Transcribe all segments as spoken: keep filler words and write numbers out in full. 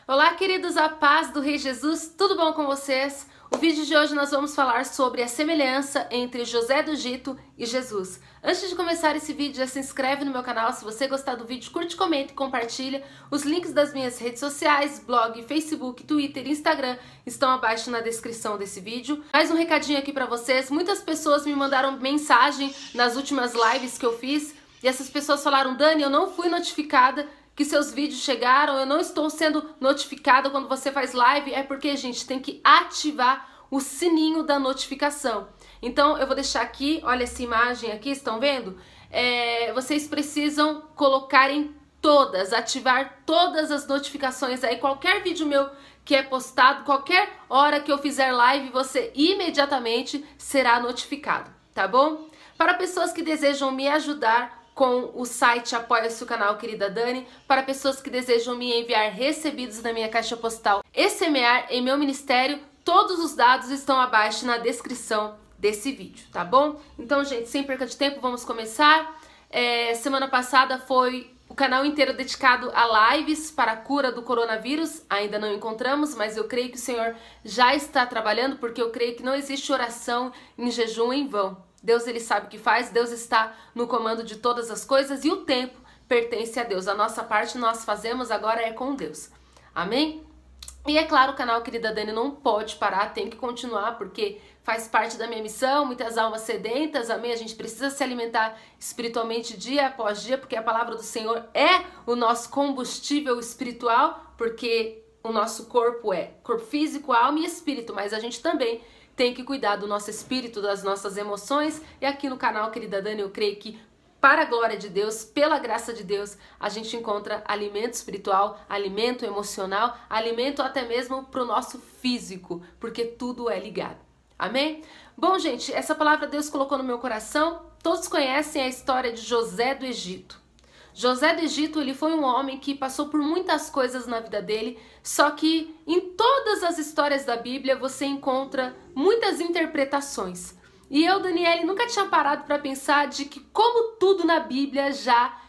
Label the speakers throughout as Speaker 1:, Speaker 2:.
Speaker 1: Olá, queridos, a paz do Rei Jesus, tudo bom com vocês? O vídeo de hoje nós vamos falar sobre a semelhança entre José do Egito e Jesus. Antes de começar esse vídeo, já se inscreve no meu canal. Se você gostar do vídeo, curte, comenta e compartilha. Os links das minhas redes sociais, blog, Facebook, Twitter e Instagram estão abaixo na descrição desse vídeo. Mais um recadinho aqui para vocês. Muitas pessoas me mandaram mensagem nas últimas lives que eu fiz e essas pessoas falaram: Dani, eu não fui notificada que seus vídeos chegaram, eu não estou sendo notificada quando você faz live. É porque, gente, tem que ativar o sininho da notificação. Então, eu vou deixar aqui, olha essa imagem aqui, estão vendo? É, vocês precisam colocar em todas, ativar todas as notificações aí. Qualquer vídeo meu que é postado, qualquer hora que eu fizer live, você imediatamente será notificado, tá bom? Para pessoas que desejam me ajudar com o site Apoia-se o Canal Querida Dani, para pessoas que desejam me enviar recebidos na minha caixa postal e semear em meu ministério, todos os dados estão abaixo na descrição desse vídeo, tá bom? Então, gente, sem perca de tempo, vamos começar. É, semana passada foi o canal inteiro dedicado a lives para a cura do coronavírus. Ainda não encontramos, mas eu creio que o Senhor já está trabalhando, porque eu creio que não existe oração em jejum em vão. Deus, ele sabe o que faz, Deus está no comando de todas as coisas e o tempo pertence a Deus. A nossa parte nós fazemos, agora é com Deus. Amém? E é claro, o canal Querida Dani não pode parar, tem que continuar, porque faz parte da minha missão, muitas almas sedentas, amém? A gente precisa se alimentar espiritualmente dia após dia, porque a palavra do Senhor é o nosso combustível espiritual, porque o nosso corpo é corpo físico, alma e espírito, mas a gente também tem que cuidar do nosso espírito, das nossas emoções. E aqui no canal Querida Dani, eu creio que, para a glória de Deus, pela graça de Deus, a gente encontra alimento espiritual, alimento emocional, alimento até mesmo para o nosso físico, porque tudo é ligado. Amém? Bom, gente, essa palavra Deus colocou no meu coração. Todos conhecem a história de José do Egito. José do Egito, ele foi um homem que passou por muitas coisas na vida dele, só que em todas as histórias da Bíblia você encontra muitas interpretações. E eu, Daniele, nunca tinha parado para pensar de que como tudo na Bíblia já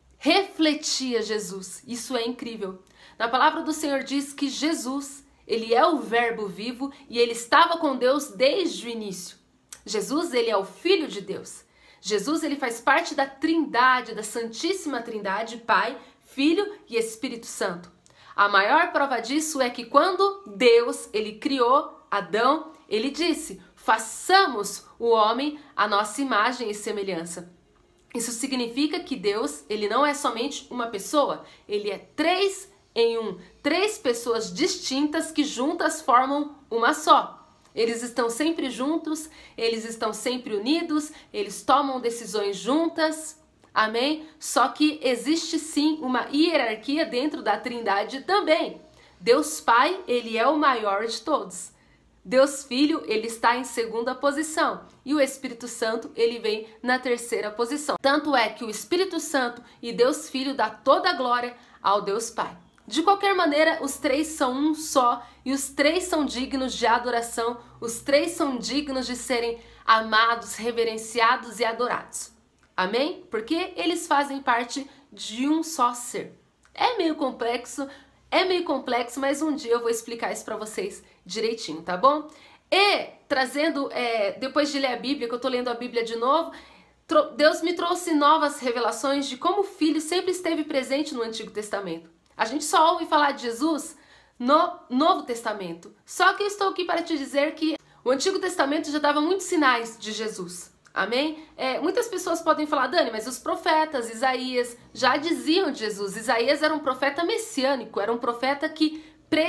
Speaker 1: refletia Jesus. Isso é incrível. Na palavra do Senhor diz que Jesus, ele é o verbo vivo e ele estava com Deus desde o início. Jesus, ele é o Filho de Deus. Jesus, ele faz parte da Trindade, da Santíssima Trindade, Pai, Filho e Espírito Santo. A maior prova disso é que quando Deus, ele criou Adão, ele disse: façamos o homem à nossa imagem e semelhança. Isso significa que Deus, ele não é somente uma pessoa, ele é três em um, três pessoas distintas que juntas formam uma só. Eles estão sempre juntos, eles estão sempre unidos, eles tomam decisões juntas, amém? Só que existe sim uma hierarquia dentro da Trindade também. Deus Pai, ele é o maior de todos. Deus Filho, ele está em segunda posição. E o Espírito Santo, ele vem na terceira posição. Tanto é que o Espírito Santo e Deus Filho dá toda a glória ao Deus Pai. De qualquer maneira, os três são um só e os três são dignos de adoração, os três são dignos de serem amados, reverenciados e adorados. Amém? Porque eles fazem parte de um só ser. É meio complexo, é meio complexo, mas um dia eu vou explicar isso para vocês direitinho, tá bom? E trazendo, é, depois de ler a Bíblia, que eu tô lendo a Bíblia de novo, Deus me trouxe novas revelações de como o Filho sempre esteve presente no Antigo Testamento. A gente só ouve falar de Jesus no Novo Testamento. Só que eu estou aqui para te dizer que o Antigo Testamento já dava muitos sinais de Jesus. Amém? É, muitas pessoas podem falar: Dani, mas os profetas, Isaías, já diziam de Jesus. Isaías era um profeta messiânico, era um profeta que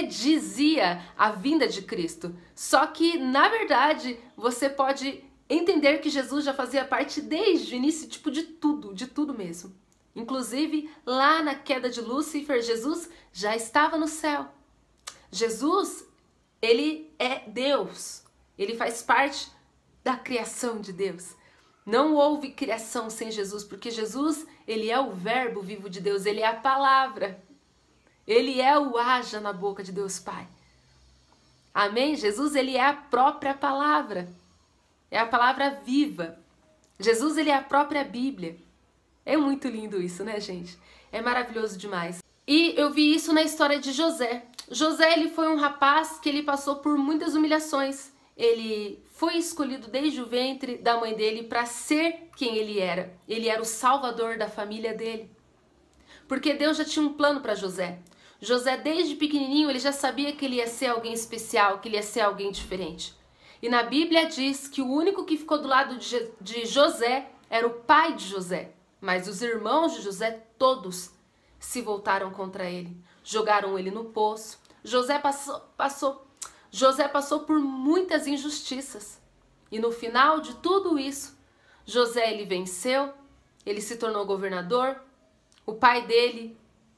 Speaker 1: predizia a vinda de Cristo. Só que, na verdade, você pode entender que Jesus já fazia parte desde o início, tipo, de tudo, de tudo mesmo. Inclusive, lá na queda de Lúcifer, Jesus já estava no céu. Jesus, ele é Deus. Ele faz parte da criação de Deus. Não houve criação sem Jesus, porque Jesus, ele é o verbo vivo de Deus, ele é a palavra. Ele é o haja na boca de Deus Pai. Amém? Jesus, ele é a própria palavra. É a palavra viva. Jesus, ele é a própria Bíblia. É muito lindo isso, né, gente? É maravilhoso demais. E eu vi isso na história de José. José, ele foi um rapaz que ele passou por muitas humilhações. Ele foi escolhido desde o ventre da mãe dele para ser quem ele era. Ele era o salvador da família dele. Porque Deus já tinha um plano para José. José, desde pequenininho, ele já sabia que ele ia ser alguém especial, que ele ia ser alguém diferente. E na Bíblia diz que o único que ficou do lado de, de José era o pai de José. Mas os irmãos de José, todos, se voltaram contra ele. Jogaram ele no poço. José passou, passou, José passou por muitas injustiças. E no final de tudo isso, José, ele venceu, ele se tornou governador. O pai dele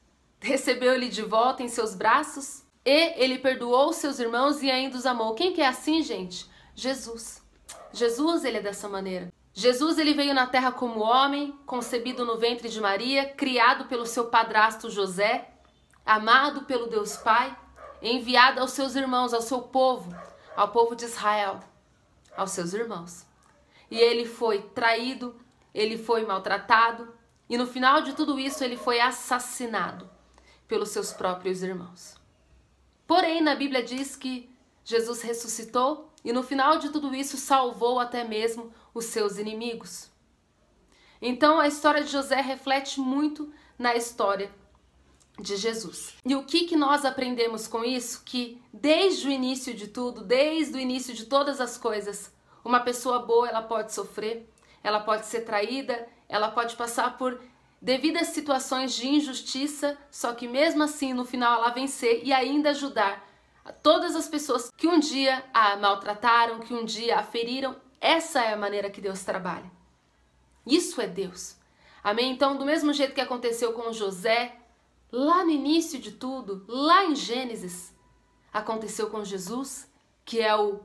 Speaker 1: recebeu ele de volta em seus braços e ele perdoou seus irmãos e ainda os amou. Quem que é assim, gente? Jesus. Jesus, ele é dessa maneira. Jesus, ele veio na terra como homem, concebido no ventre de Maria, criado pelo seu padrasto José, amado pelo Deus Pai, enviado aos seus irmãos, ao seu povo, ao povo de Israel, aos seus irmãos. E ele foi traído, ele foi maltratado, e no final de tudo isso ele foi assassinado pelos seus próprios irmãos. Porém, na Bíblia diz que Jesus ressuscitou e no final de tudo isso salvou até mesmo os seus inimigos. Então a história de José reflete muito na história de Jesus. E o que, que nós aprendemos com isso? Que desde o início de tudo, desde o início de todas as coisas, uma pessoa boa ela pode sofrer, ela pode ser traída, ela pode passar por devidas situações de injustiça, só que mesmo assim no final ela vencer e ainda ajudar a todas as pessoas que um dia a maltrataram, que um dia a feriram. Essa é a maneira que Deus trabalha. Isso é Deus. Amém? Então, do mesmo jeito que aconteceu com José, lá no início de tudo, lá em Gênesis, aconteceu com Jesus, que é o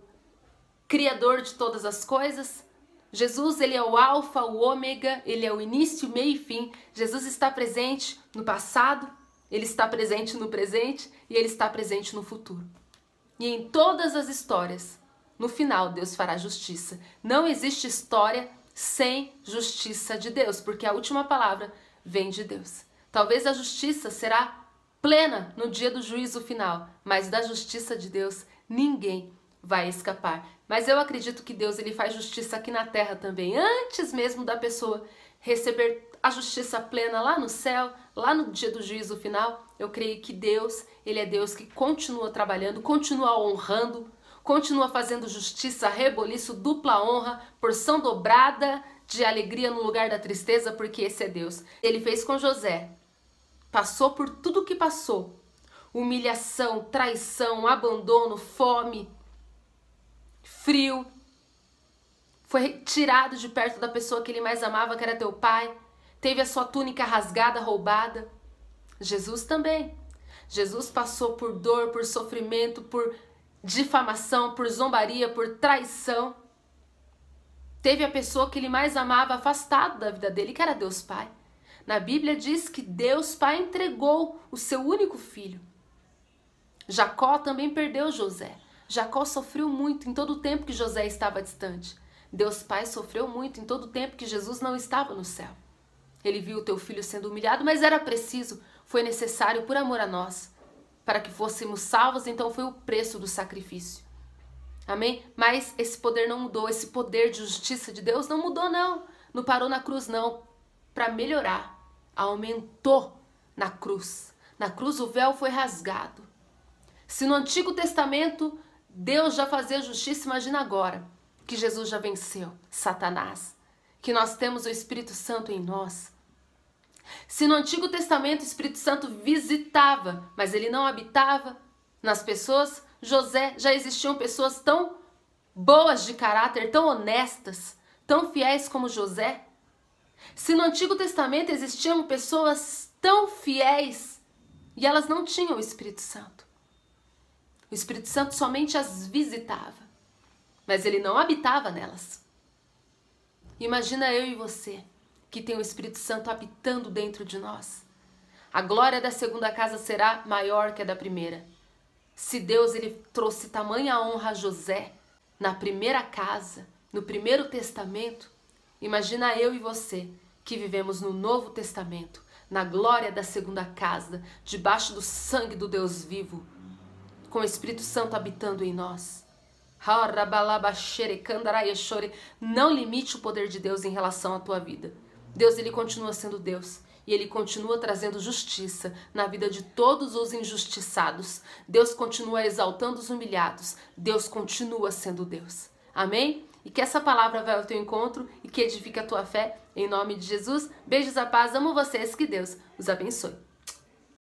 Speaker 1: Criador de todas as coisas. Jesus, ele é o alfa, o ômega, ele é o início, meio e fim. Jesus está presente no passado, ele está presente no presente e ele está presente no futuro. E em todas as histórias, no final, Deus fará justiça. Não existe história sem justiça de Deus, porque a última palavra vem de Deus. Talvez a justiça será plena no dia do juízo final, mas da justiça de Deus ninguém vai escapar. Mas eu acredito que Deus ele faz justiça aqui na terra também, antes mesmo da pessoa receber a justiça plena lá no céu, lá no dia do juízo final. Eu creio que Deus, ele é Deus que continua trabalhando, continua honrando, continua fazendo justiça, reboliço, dupla honra, porção dobrada de alegria no lugar da tristeza, porque esse é Deus. Ele fez com José, passou por tudo o que passou, humilhação, traição, abandono, fome, frio, foi tirado de perto da pessoa que ele mais amava, que era teu pai, teve a sua túnica rasgada, roubada. Jesus também. Jesus passou por dor, por sofrimento, por difamação, por zombaria, por traição. Teve a pessoa que ele mais amava afastado da vida dele, que era Deus Pai. Na Bíblia diz que Deus Pai entregou o seu único filho. Jacó também perdeu José. Jacó sofreu muito em todo o tempo que José estava distante. Deus Pai sofreu muito em todo o tempo que Jesus não estava no céu. Ele viu o teu filho sendo humilhado, mas era preciso, foi necessário por amor a nós, para que fôssemos salvos, então foi o preço do sacrifício. Amém? Mas esse poder não mudou, esse poder de justiça de Deus não mudou não, não parou na cruz não, para melhorar, aumentou na cruz. Na cruz o véu foi rasgado. Se no Antigo Testamento Deus já fazia justiça, imagina agora que Jesus já venceu Satanás, que nós temos o Espírito Santo em nós. Se no Antigo Testamento o Espírito Santo visitava, mas ele não habitava nas pessoas, José, já existiam pessoas tão boas de caráter, tão honestas, tão fiéis como José. Se no Antigo Testamento existiam pessoas tão fiéis e elas não tinham o Espírito Santo, o Espírito Santo somente as visitava, mas ele não habitava nelas. Imagina eu e você, que tem o Espírito Santo habitando dentro de nós. A glória da segunda casa será maior que a da primeira. Se Deus ele trouxe tamanha honra a José na primeira casa, no primeiro testamento, imagina eu e você, que vivemos no Novo Testamento, na glória da segunda casa, debaixo do sangue do Deus vivo, com o Espírito Santo habitando em nós. Não limite o poder de Deus em relação à tua vida. Deus, ele continua sendo Deus. E ele continua trazendo justiça na vida de todos os injustiçados. Deus continua exaltando os humilhados. Deus continua sendo Deus. Amém? E que essa palavra vá ao teu encontro e que edifique a tua fé. Em nome de Jesus. Beijos, a paz. Amo vocês. Que Deus os abençoe.